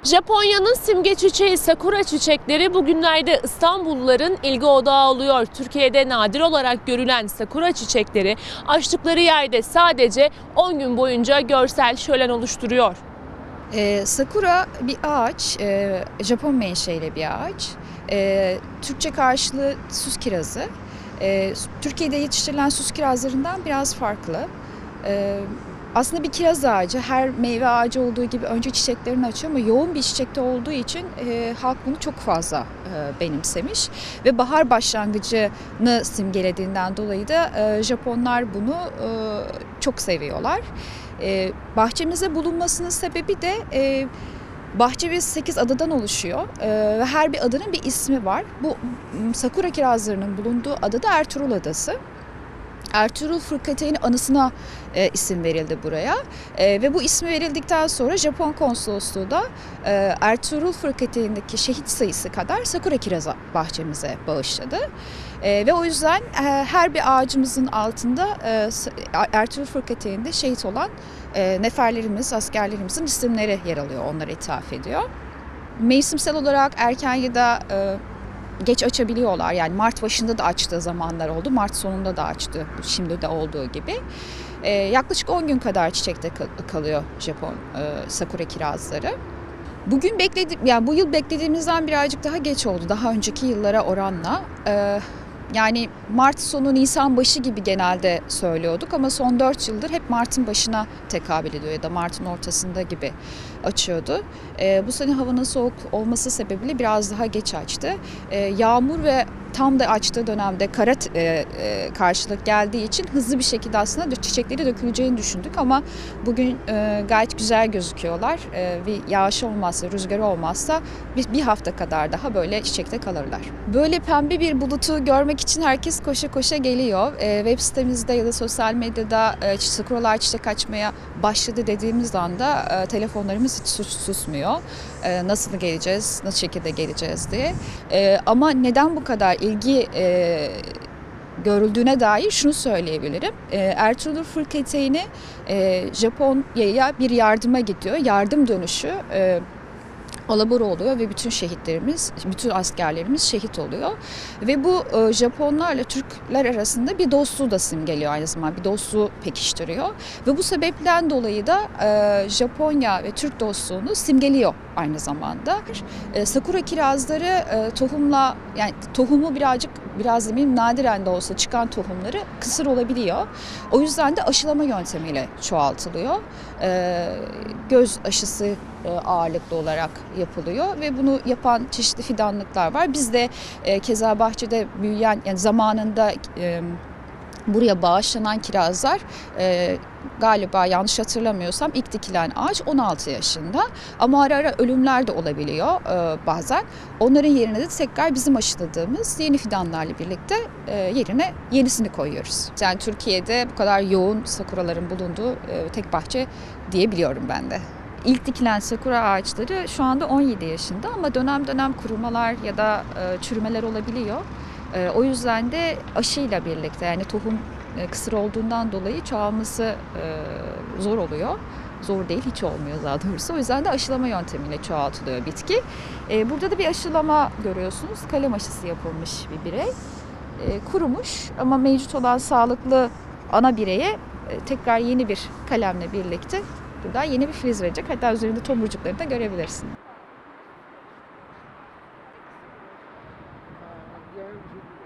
Japonya'nın simge çiçeği sakura çiçekleri bugünlerde İstanbulluların ilgi odağı oluyor. Türkiye'de nadir olarak görülen sakura çiçekleri açtıkları yerde sadece 10 gün boyunca görsel şölen oluşturuyor. Sakura bir ağaç, Japon menşeli bir ağaç. Türkçe karşılığı süs kirazı. Türkiye'de yetiştirilen süs kirazlarından biraz farklı. Aslında bir kiraz ağacı, her meyve ağacı olduğu gibi önce çiçeklerini açıyor ama yoğun bir çiçekte olduğu için halk bunu çok fazla benimsemiş. Ve bahar başlangıcını simgelediğinden dolayı da Japonlar bunu çok seviyorlar. Bahçemizde bulunmasının sebebi de bahçemiz 8 adadan oluşuyor ve her bir adanın bir ismi var. Bu sakura kirazlarının bulunduğu ada da Ertuğrul Adası. Ertuğrul Fırkateyn'in anısına isim verildi buraya ve bu ismi verildikten sonra Japon konsolosluğu da Ertuğrul Fırkateyn'deki şehit sayısı kadar sakura kiraz bahçemize bağışladı. Ve o yüzden her bir ağacımızın altında Ertuğrul Fırkateyn'de şehit olan neferlerimiz, askerlerimizin isimleri yer alıyor, onlara ithaf ediyor. Mevsimsel olarak erken ya da geç açabiliyorlar. Yani Mart başında da açtığı zamanlar oldu. Mart sonunda da açtı. Şimdi de olduğu gibi. Yaklaşık 10 gün kadar çiçekte kalıyor Japon sakura kirazları. Bu yıl beklediğimizden birazcık daha geç oldu. Daha önceki yıllara oranla. Yani Mart sonu Nisan başı gibi genelde söylüyorduk ama son 4 yıldır hep Mart'ın başına tekabül ediyor ya da Mart'ın ortasında gibi açıyordu. Bu sene havanın soğuk olması sebebiyle biraz daha geç açtı. Yağmur ve tam da açtığı dönemde kara karşılık geldiği için hızlı bir şekilde aslında çiçekleri döküleceğini düşündük ama bugün gayet güzel gözüküyorlar. Bir yağış olmazsa, rüzgarı olmazsa bir hafta kadar daha böyle çiçekte kalırlar. Böyle pembe bir bulutu görmek için herkes koşa koşa geliyor. Web sitemizde ya da sosyal medyada sakuralar çiçek açmaya başladı dediğimiz anda telefonlarımız hiç susmuyor. Nasıl geleceğiz, nasıl şekilde geleceğiz diye. Ama neden bu kadar ilgi görüldüğüne dair şunu söyleyebilirim. Ertuğrul Fırkateyn'i Japonya'ya bir yardıma gidiyor. Yardım dönüşü alabora oluyor ve bütün şehitlerimiz, bütün askerlerimiz şehit oluyor. Ve bu Japonlarla Türkler arasında bir dostluğu da simgeliyor aynı zamanda. Bir dostluğu pekiştiriyor. Ve bu sebepten dolayı da Japonya ve Türk dostluğunu simgeliyor aynı zamanda. Sakura kirazları tohumla, yani tohumu biraz demeyeyim nadiren de olsa çıkan tohumları kısır olabiliyor. O yüzden de aşılama yöntemiyle çoğaltılıyor. Göz aşısı ağırlıklı olarak yapılıyor ve bunu yapan çeşitli fidanlıklar var. Biz de keza bahçede büyüyen, yani zamanında buraya bağışlanan kirazlar galiba yanlış hatırlamıyorsam ilk dikilen ağaç 16 yaşında ama ara ara ölümler de olabiliyor bazen. Onların yerine de tekrar bizim aşıladığımız yeni fidanlarla birlikte yerine yenisini koyuyoruz. Yani Türkiye'de bu kadar yoğun sakuraların bulunduğu tek bahçe diyebiliyorum ben de. İlk dikilen sakura ağaçları şu anda 17 yaşında ama dönem dönem kurumalar ya da çürümeler olabiliyor. O yüzden de aşıyla birlikte, yani tohum kısır olduğundan dolayı çoğalması zor oluyor. Zor değil, hiç olmuyor daha doğrusu. O yüzden de aşılama yöntemiyle çoğaltılıyor bitki. Burada da bir aşılama görüyorsunuz. Kalem aşısı yapılmış bir birey. Kurumuş ama mevcut olan sağlıklı ana bireye tekrar yeni bir kalemle birlikte buradan yeni bir filiz verecek. Hatta üzerinde tomurcukları da görebilirsin.